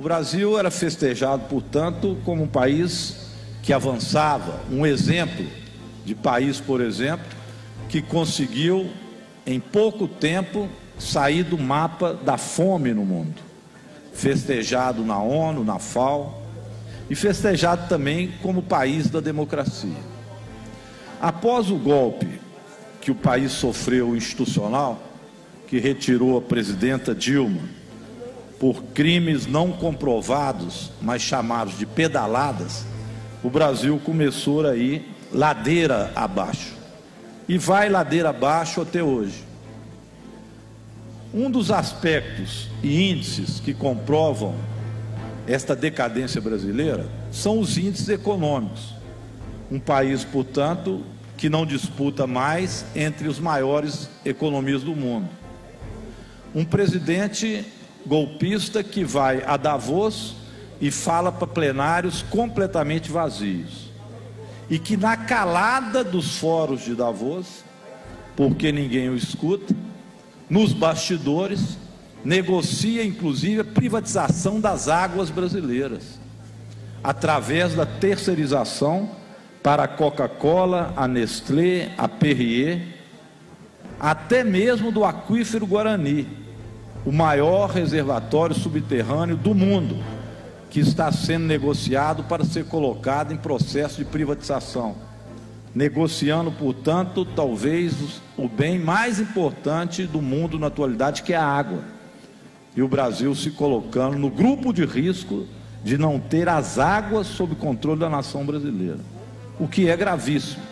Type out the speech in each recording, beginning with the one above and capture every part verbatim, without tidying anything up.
O Brasil era festejado, portanto, como um país que avançava, um exemplo de país, por exemplo, que conseguiu, em pouco tempo, sair do mapa da fome no mundo. Festejado na ONU, na FAO, e festejado também como país da democracia. Após o golpe que o país sofreu institucional, que retirou a presidenta Dilma por crimes não comprovados, mas chamados de pedaladas, o Brasil começou aí ladeira abaixo. E vai ladeira abaixo até hoje. Um dos aspectos e índices que comprovam esta decadência brasileira são os índices econômicos. Um país, portanto, que não disputa mais entre os maiores economias do mundo. Um presidente golpista que vai a Davos e fala para plenários completamente vazios. E que na calada dos fóruns de Davos, porque ninguém o escuta, nos bastidores, negocia inclusive a privatização das águas brasileiras, através da terceirização para a Coca-Cola, a Nestlé, a Perrier, até mesmo do aquífero Guarani, o maior reservatório subterrâneo do mundo, que está sendo negociado para ser colocado em processo de privatização, negociando, portanto, talvez o bem mais importante do mundo na atualidade, que é a água. E o Brasil se colocando no grupo de risco de não ter as águas sob controle da nação brasileira, o que é gravíssimo.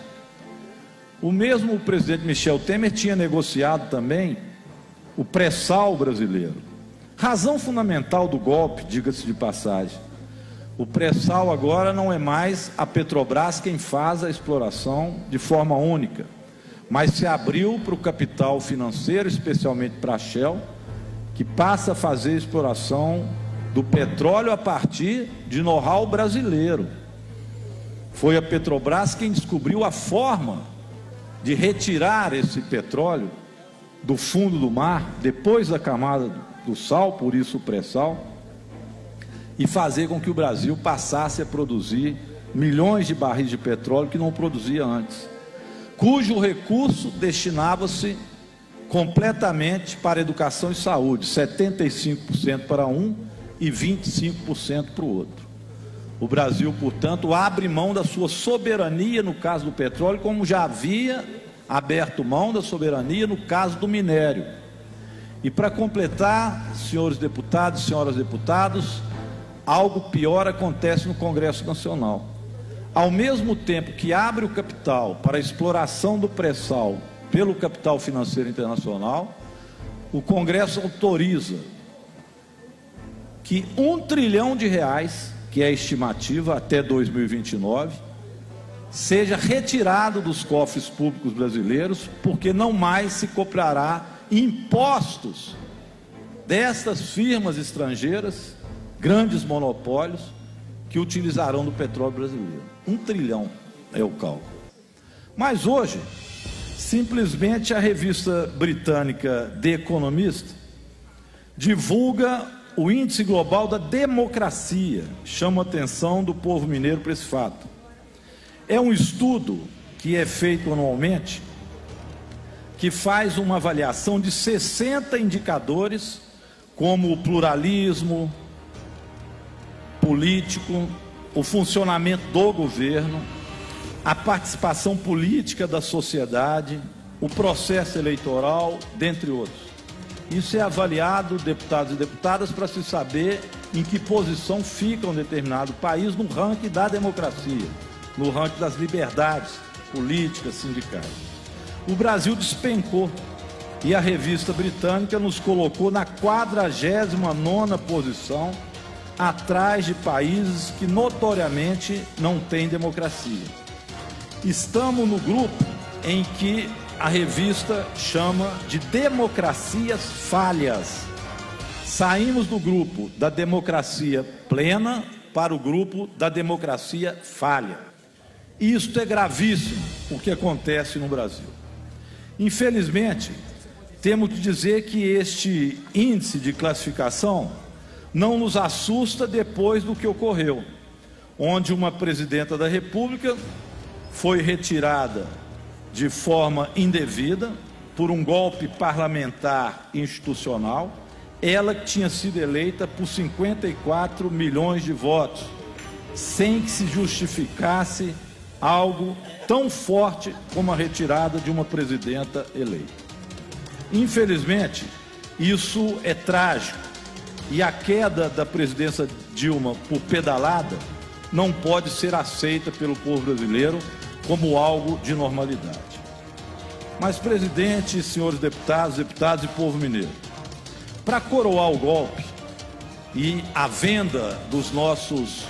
O mesmo presidente Michel Temer tinha negociado também o pré-sal brasileiro. Razão fundamental do golpe, diga-se de passagem. O pré-sal agora não é mais a Petrobras quem faz a exploração de forma única, mas se abriu para o capital financeiro, especialmente para a Shell, que passa a fazer exploração do petróleo a partir de know-how brasileiro. Foi a Petrobras quem descobriu a forma de retirar esse petróleo do fundo do mar, depois da camada do sal, por isso o pré-sal, e fazer com que o Brasil passasse a produzir milhões de barris de petróleo que não produzia antes, cujo recurso destinava-se completamente para educação e saúde, setenta e cinco por cento para um e vinte e cinco por cento para o outro. O Brasil, portanto, abre mão da sua soberania no caso do petróleo, como já havia aberto mão da soberania no caso do minério. E para completar, senhores deputados e senhoras deputados, algo pior acontece no Congresso Nacional. Ao mesmo tempo que abre o capital para a exploração do pré-sal pelo capital financeiro internacional, o Congresso autoriza que um trilhão de reais, que é a estimativa até dois mil e vinte e nove, seja retirado dos cofres públicos brasileiros, porque não mais se cobrará impostos destas firmas estrangeiras, grandes monopólios, que utilizarão do petróleo brasileiro. Um trilhão é o cálculo. Mas hoje, simplesmente a revista britânica The Economist divulga o índice global da democracia, chama a atenção do povo mineiro para esse fato. É um estudo que é feito anualmente, que faz uma avaliação de sessenta indicadores, como o pluralismo político, o funcionamento do governo, a participação política da sociedade, o processo eleitoral, dentre outros. Isso é avaliado, deputados e deputadas, para se saber em que posição fica um determinado país no ranking da democracia, no ranking das liberdades políticas, sindicais. O Brasil despencou e a revista britânica nos colocou na quadragésima nona posição, atrás de países que notoriamente não têm democracia. Estamos no grupo em que a revista chama de democracias falhas. Saímos do grupo da democracia plena para o grupo da democracia falha. Isto é gravíssimo, o que acontece no Brasil. Infelizmente, temos que dizer que este índice de classificação não nos assusta depois do que ocorreu, onde uma presidenta da República foi retirada de forma indevida por um golpe parlamentar institucional, ela que tinha sido eleita por cinquenta e quatro milhões de votos, sem que se justificasse algo tão forte como a retirada de uma presidenta eleita. Infelizmente, isso é trágico, e a queda da presidência Dilma por pedalada não pode ser aceita pelo povo brasileiro como algo de normalidade. Mas, presidente, senhores deputados, deputados e povo mineiro, para coroar o golpe e a venda dos nossos,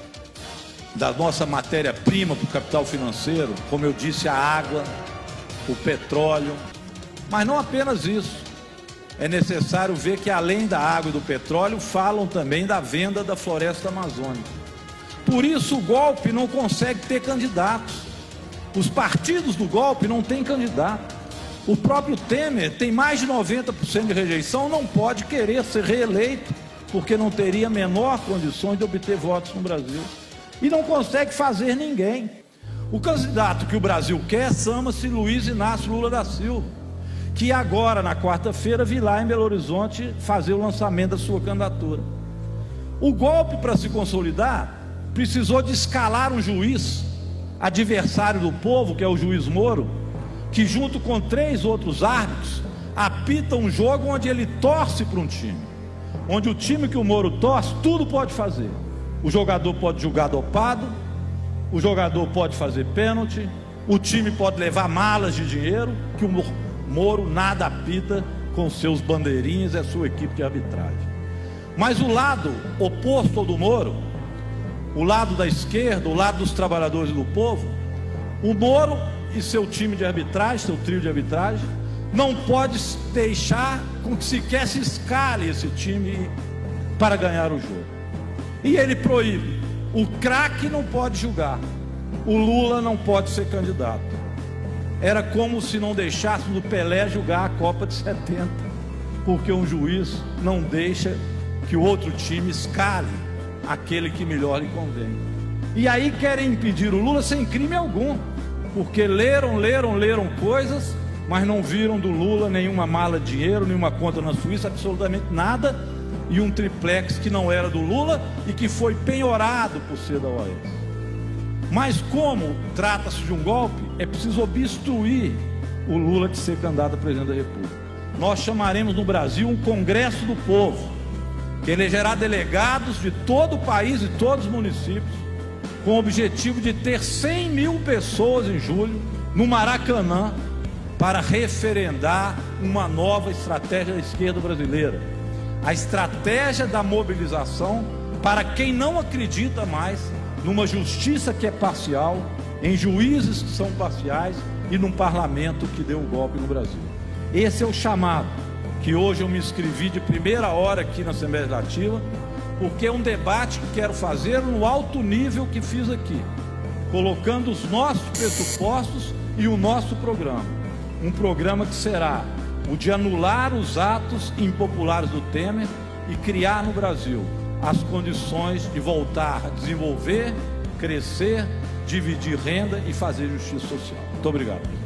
da nossa matéria-prima para o capital financeiro, como eu disse, a água, o petróleo, mas não apenas isso, é necessário ver que além da água e do petróleo, falam também da venda da floresta amazônica. Por isso o golpe não consegue ter candidatos. Os partidos do golpe não têm candidato. O próprio Temer tem mais de noventa por cento de rejeição, não pode querer ser reeleito, porque não teria a menor condições de obter votos no Brasil. E não consegue fazer ninguém. O candidato que o Brasil quer chama-se Luiz Inácio Lula da Silva, que agora, na quarta-feira, virá lá em Belo Horizonte fazer o lançamento da sua candidatura. O golpe, para se consolidar, precisou de escalar um juiz, adversário do povo, que é o juiz Moro, que junto com três outros árbitros, apita um jogo onde ele torce para um time, onde o time que o Moro torce, tudo pode fazer. O jogador pode jogar dopado, o jogador pode fazer pênalti, o time pode levar malas de dinheiro, que o Moro nada apita com seus bandeirinhas e a sua equipe de arbitragem. Mas o lado oposto ao do Moro, o lado da esquerda, o lado dos trabalhadores do povo, o Moro e seu time de arbitragem, seu trio de arbitragem, não pode deixar com que sequer se escale esse time para ganhar o jogo. E ele proíbe, o craque não pode julgar, o Lula não pode ser candidato. Era como se não deixasse o Pelé jogar a Copa de setenta, porque um juiz não deixa que o outro time escale aquele que melhor lhe convém. E aí querem impedir o Lula sem crime algum, porque leram, leram, leram coisas, mas não viram do Lula nenhuma mala de dinheiro, nenhuma conta na Suíça, absolutamente nada, e um triplex que não era do Lula e que foi penhorado por ser da O A S. Mas como trata-se de um golpe, é preciso obstruir o Lula de ser candidato a presidente da República. Nós chamaremos no Brasil um Congresso do Povo, que elegerá delegados de todo o país e todos os municípios, com o objetivo de ter cem mil pessoas em julho no Maracanã para referendar uma nova estratégia da esquerda brasileira, a estratégia da mobilização para quem não acredita mais numa justiça que é parcial, em juízes que são parciais e num parlamento que deu um golpe no Brasil. Esse é o chamado que hoje eu me inscrevi de primeira hora aqui na Assembleia Legislativa, porque é um debate que quero fazer no alto nível que fiz aqui, colocando os nossos pressupostos e o nosso programa. Um programa que será o de anular os atos impopulares do Temer e criar no Brasil as condições de voltar a desenvolver, crescer, dividir renda e fazer justiça social. Muito obrigado.